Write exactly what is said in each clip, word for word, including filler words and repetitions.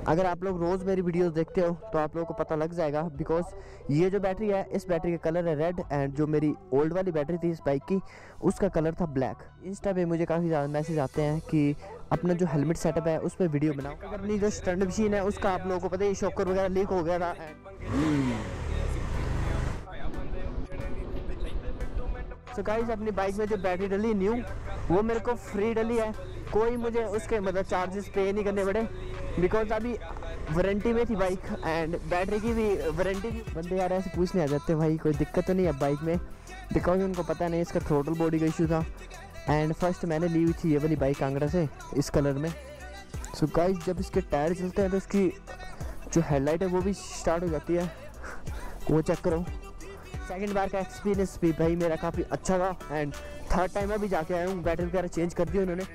अगर आप लोग रोज़ मेरी वीडियोस देखते हो तो आप लोगों को पता लग जाएगा, बिकॉज ये जो बैटरी है इस बैटरी का कलर है रेड, एंड जो मेरी ओल्ड वाली बैटरी थी इस बाइक की उसका कलर था ब्लैक। इंस्टा पे मुझे काफ़ी ज़्यादा मैसेज आते हैं कि अपना जो हेलमेट सेटअप है उस पर वीडियो बनाओ। अगर अपनी जो स्टंट मशीन है उसका आप लोगों को पता है शॉकर वगैरह लीक हो गया था। सो गाइस, अपनी बाइक में जो बैटरी डली न्यू वो मेरे को फ्री डली है, कोई मुझे उसके मतलब चार्जेस पे नहीं करने पड़े, बिकॉज अभी वारंटी में थी बाइक एंड बैटरी की भी वारंटी थी। बंदे यार ऐसे पूछने आ जाते भाई कोई दिक्कत तो नहीं है बाइक में, बिकॉज उनको पता नहीं इसका थ्रोटल बॉडी का इशू था। एंड फर्स्ट मैंने ली हुई थी ये वाली बाइक कांगड़ा से इस कलर में। सो गाइस, जब इसके टायर चलते हैं तो इसकी जो हेडलाइट है वो भी स्टार्ट हो जाती है, वो चेक करो। सेकंड बार का एक्सपीरियंस भी भाई मेरा काफ़ी अच्छा था, एंड थर्ड टाइम मैं भी जाके आया हूँ, बैटरी वगैरह चेंज कर दी उन्होंने।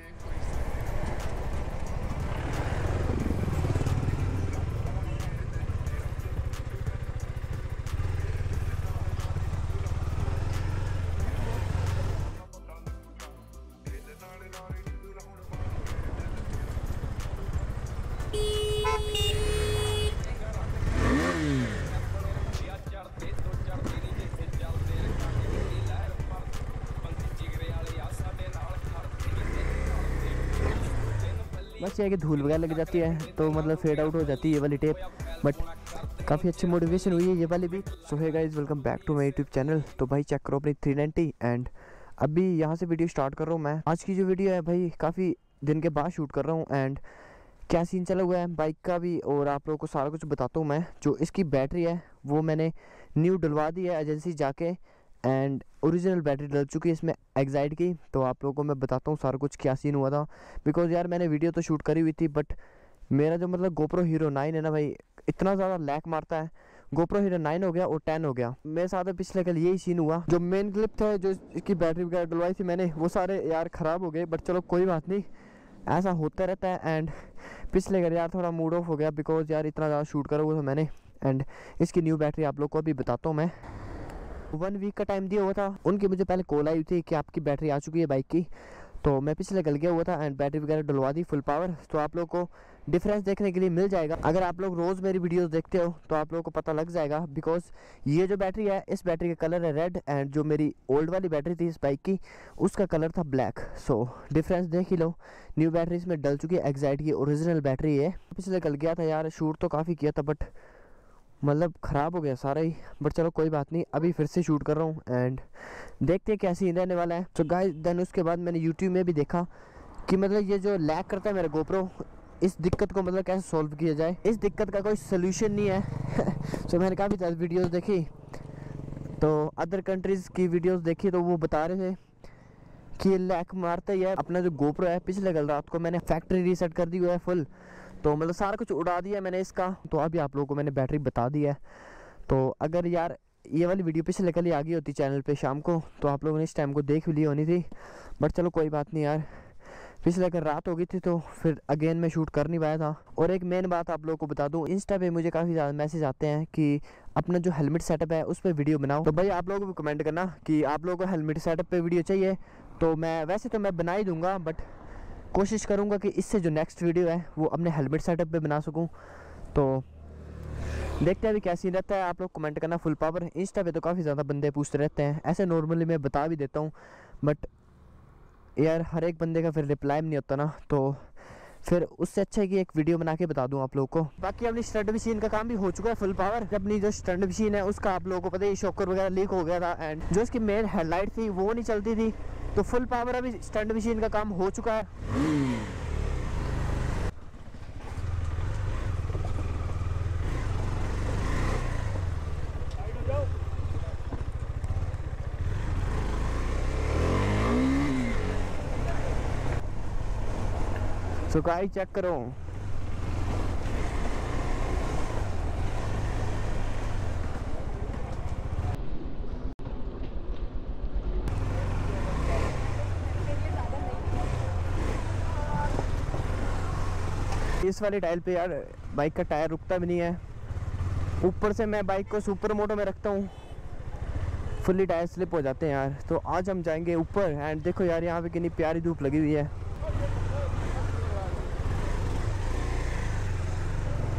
बस ये है कि धूल वगैरह लग जाती है तो मतलब फेड आउट हो जाती है ये वाली टेप, बट काफ़ी अच्छी मोटिवेशन हुई है ये वाली भी। So hey guys, welcome back to my YouTube channel. तो भाई चेक करो अपनी थ्री नाइंटी, एंड अभी यहाँ से वीडियो स्टार्ट कर रहा हूँ मैं। आज की जो वीडियो है भाई काफ़ी दिन के बाद शूट कर रहा हूँ, एंड क्या सीन चला हुआ है बाइक का भी और आप लोगों को सारा कुछ बताता हूँ मैं। जो इसकी बैटरी है वो मैंने न्यू डलवा दी है एजेंसी जाके, एंड ओरिजिनल बैटरी डल चुकी है इसमें एक्साइड की। तो आप लोगों को मैं बताता हूँ सारा कुछ क्या सीन हुआ था, बिकॉज यार मैंने वीडियो तो शूट करी हुई थी, बट मेरा जो मतलब गोप्रो हीरो नाइन है ना भाई, इतना ज़्यादा लैक मारता है। गोप्रो हीरो नाइन हो गया और टेन हो गया, मेरे साथ पिछले कल यही सीन हुआ। जो मेन क्लिप थे जो इसकी बैटरी वगैरह डलवाई थी मैंने वो सारे यार ख़राब हो गए, बट चलो कोई बात नहीं, ऐसा होता रहता है। एंड पिछले कल यार थोड़ा मूड ऑफ हो गया, बिकॉज यार इतना ज़्यादा शूट करा हुआ था मैंने। एंड इसकी न्यू बैटरी आप लोग को अभी बताता हूँ मैं। वन वीक का टाइम दिया हुआ था, उनकी मुझे पहले कॉल आई थी कि आपकी बैटरी आ चुकी है बाइक की, तो मैं पिछले कल गया हुआ था एंड बैटरी वगैरह डलवा दी फुल पावर। तो आप लोग को डिफरेंस देखने के लिए मिल जाएगा। अगर आप लोग रोज़ मेरी वीडियोस देखते हो तो आप लोगों को पता लग जाएगा, बिकॉज ये जो बैटरी है इस बैटरी का कलर है रेड, एंड जो मेरी ओल्ड वाली बैटरी थी इस बाइक की उसका कलर था ब्लैक। सो डिफरेंस देख ही लो, न्यू बैटरी इसमें डल चुकी है एक्साइड की, ओरिजिनल बैटरी है। पिछले कल गया था यार, शूट तो काफ़ी किया था बट मतलब ख़राब हो गया सारा ही, बट चलो कोई बात नहीं, अभी फिर से शूट कर रहा हूँ एंड देखते हैं क्या सीन रहने वाला है। तो गाइस देन उसके बाद मैंने यूट्यूब में भी देखा कि मतलब ये जो लैग करता है मेरा गोप्रो, इस दिक्कत को मतलब कैसे सॉल्व किया जाए। इस दिक्कत का कोई सोल्यूशन नहीं है। सो मैंने काफ़ी ज़्यादा वीडियोस देखी, तो अदर कंट्रीज़ की वीडियोस देखी तो वो बता रहे थे कि लैग मारता ही है। अपना जो गोप्रो है पिछले कल रात को मैंने फैक्ट्री रीसेट कर दी हुआ है फुल, तो मतलब सारा कुछ उड़ा दिया मैंने इसका। तो अभी आप लोगों को मैंने बैटरी बता दी है। तो अगर यार ये वाली वीडियो पिछले कल ही आ गई होती चैनल पे शाम को तो आप लोगों ने इस टाइम को देख भी ली होनी थी, बट चलो कोई बात नहीं यार, पिछले कल रात हो गई थी तो फिर अगेन मैं शूट कर नहीं पाया था। और एक मेन बात आप लोगों को बता दूं, इंस्टा पे मुझे काफ़ी ज़्यादा मैसेज आते हैं कि अपना जो हेलमेट सेटअप है उस पर वीडियो बनाओ। तो भाई आप लोगों को कमेंट करना कि आप लोगों को हेलमेट सेटअप पे वीडियो चाहिए, तो मैं वैसे तो मैं बना ही दूंगा, बट कोशिश करूंगा कि इससे जो नेक्स्ट वीडियो है वो अपने हेलमेट सेटअप पे बना सकूं। तो देखते हैं अभी क्या सीन रहता है, आप लोग कमेंट करना फुल पावर। इंस्टा पे तो काफ़ी ज़्यादा बंदे पूछते रहते हैं, ऐसे नॉर्मली मैं बता भी देता हूँ, बट यार हर एक बंदे का फिर रिप्लाई नहीं होता ना, तो फिर उससे अच्छा है कि एक वीडियो बना के बता दूं आप लोगों को। बाकी अपनी स्टंट मशीन का काम भी हो चुका है फुल पावर। अपनी जो स्टंट मशीन है उसका आप लोगों को पता है शॉकर वगैरह लीक हो गया था, एंड जो इसकी मेन हेडलाइट थी वो नहीं चलती थी, तो फुल पावर अभी स्टंट मशीन का काम हो चुका है। सो गाइस चेक करो, इस वाली टाइल पे यार बाइक का टायर रुकता भी नहीं है। ऊपर से मैं बाइक को सुपर मोटो में रखता हूँ, फुल्ली टायर स्लिप हो जाते हैं यार। तो आज हम जाएंगे ऊपर, एंड देखो यार यहाँ पे कितनी प्यारी धूप लगी हुई है।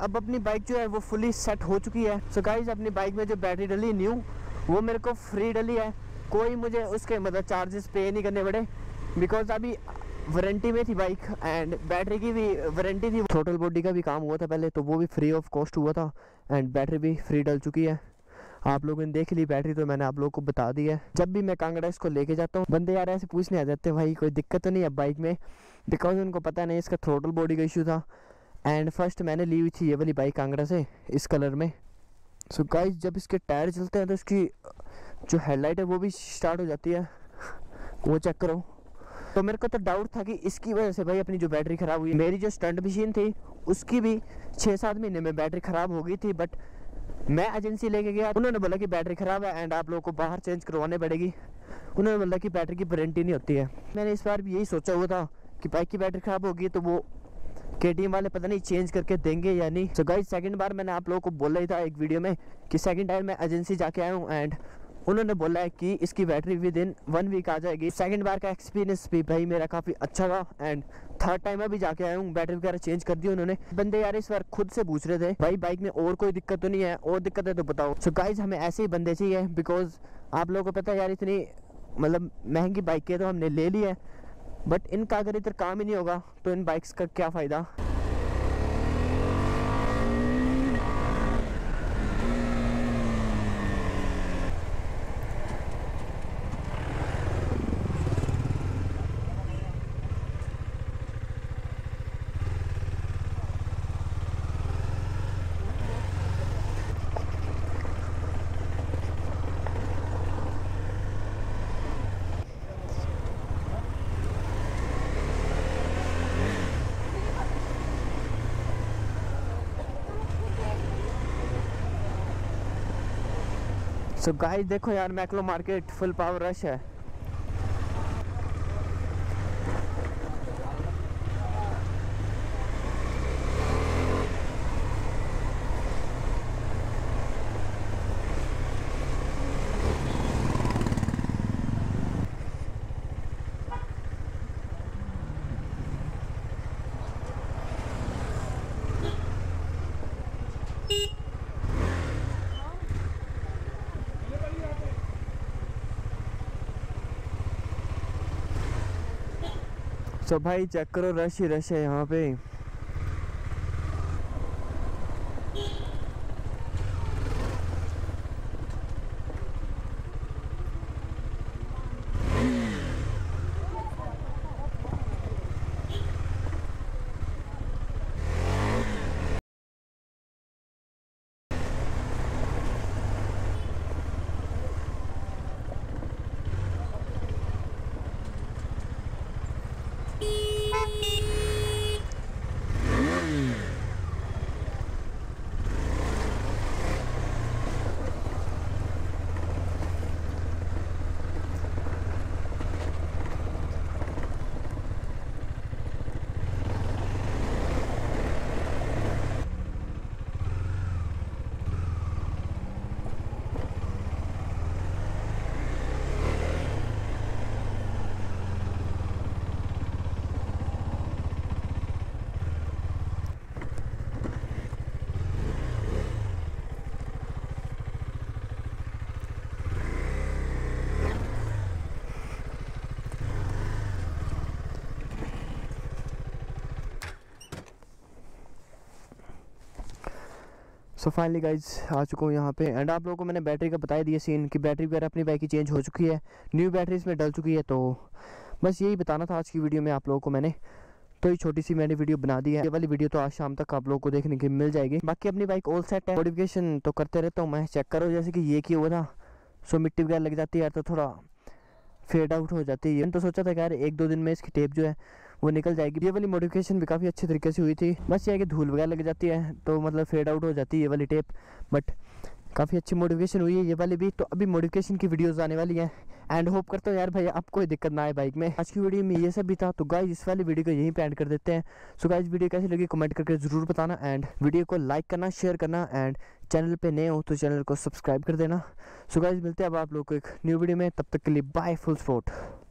अब अपनी बाइक जो है वो फुली सेट हो चुकी है। सो गाइज अपनी बाइक में जो बैटरी डली न्यू वो मेरे को फ्री डली है, कोई मुझे उसके मतलब चार्जेस पे नहीं करने पड़े, बिकॉज अभी वारंटी में थी बाइक एंड बैटरी की भी वारंटी थी। टोटल बॉडी का भी काम हुआ था पहले, तो वो भी फ्री ऑफ कॉस्ट हुआ था एंड बैटरी भी फ्री डल चुकी है। आप लोगों ने देख ली बैटरी, तो मैंने आप लोगों को बता दी है। जब भी मैं कांगड़ा इसको लेके जाता हूँ, बंदे यार ऐसे पूछने आ जाते हैं भाई कोई दिक्कत तो नहीं है बाइक में, बिकॉज उनको पता नहीं इसका थ्रोटल बॉडी का इशू था। एंड फर्स्ट मैंने ली हुई थी ये वाली बाइक कांगड़ा से इस कलर में। सो so गाइस जब इसके टायर चलते हैं तो इसकी जो हेडलाइट है वो भी स्टार्ट हो जाती है, वो चेक करो। तो मेरे को तो डाउट था कि इसकी वजह से भाई अपनी जो बैटरी ख़राब हुई। मेरी जो स्टंट मशीन थी उसकी भी छः सात महीने में बैटरी ख़राब हो गई थी, बट मैं एजेंसी लेके गया, उन्होंने बोला कि बैटरी ख़राब है एंड आप लोगों को बाहर चेंज करवाने पड़ेगी। उन्होंने बोला कि बैटरी की वारंटी नहीं होती है। मैंने इस बार भी यही सोचा हुआ था कि बाइक की बैटरी ख़राब होगी तो वो के टी एम वाले पता नहीं चेंज करके देंगे या नहीं। सो गाइस सेकंड बार मैंने आप लोगों को बोला ही था एक वीडियो में कि सेकंड टाइम मैं एजेंसी जाके आया हूँ एंड उन्होंने बोला है कि इसकी battery within one week आ जाएगी। सेकंड बार का एक्सपीरियंस भी भाई मेरा काफ़ी अच्छा था एंड थर्ड टाइम मैं भी जाके आया हूँ, बैटरी वगैरह चेंज कर दी उन्होंने। बंदे यार इस बार खुद से पूछ रहे थे भाई बाइक में और कोई दिक्कत तो नहीं है, और दिक्कत है तो बताओ। सो गाइज हमें ऐसे ही बंदे चाहिए, बिकॉज आप लोगों को पता है यार इतनी मतलब महंगी बाइक है तो हमने ले ली है, बट इनका अगर इधर काम ही नहीं होगा तो इन बाइक्स का क्या फ़ायदा। सो so गाइस देखो यार मैक्लो मार्केट फुल पावर रश है। सो भाई चेक करो रश ही रश है यहाँ पे। सो फाइनली गाइज आ चुका हूँ यहाँ पे एंड आप लोगों को मैंने बैटरी का बता दिया सीन कि बैटरी वगैरह अपनी बाइक की चेंज हो चुकी है, न्यू बैटरी इसमें डल चुकी है। तो बस यही बताना था आज की वीडियो में आप लोगों को मैंने, तो ये छोटी सी मैंने वीडियो बना दी है। ये वाली वीडियो तो आज शाम तक आप लोगों को देखने की मिल जाएगी। बाकी अपनी बाइक ऑल सेट है, मॉडिफिकेशन तो करते रहता हूँ मैं, चेक करो जैसे कि ये किया हुआ था। सो मिट्टी वगैरह लग जाती है यार तो थोड़ा फेड आउट हो जाती है। तो सोचा था यार एक दो दिन में इसकी टेप जो है वो निकल जाएगी। ये वाली मॉडिफिकेशन भी काफ़ी अच्छे तरीके से हुई थी, बस ये है कि धूल वगैरह लग जाती है तो मतलब फेड आउट हो जाती है ये वाली टेप, बट काफ़ी अच्छी मॉडिफिकेशन हुई है ये वाली भी। तो अभी मॉडिफिकेशन की वीडियोस आने वाली हैं एंड होप करता हूँ यार भाई आपको कोई दिक्कत ना आए बाइक में। आज की वीडियो में ये सब भी था, तो गाइस इस वाली वीडियो को यहीं पे एंड कर देते हैं। सो गाइस वीडियो कैसी लगी कमेंट करके ज़रूर बताना एंड वीडियो को लाइक करना, शेयर करना एंड चैनल पे नए हो तो चैनल को सब्सक्राइब कर देना। सो गाइस मिलते हैं अब आप लोगों को एक न्यू वीडियो में, तब तक के लिए बाय फुल सपोर्ट।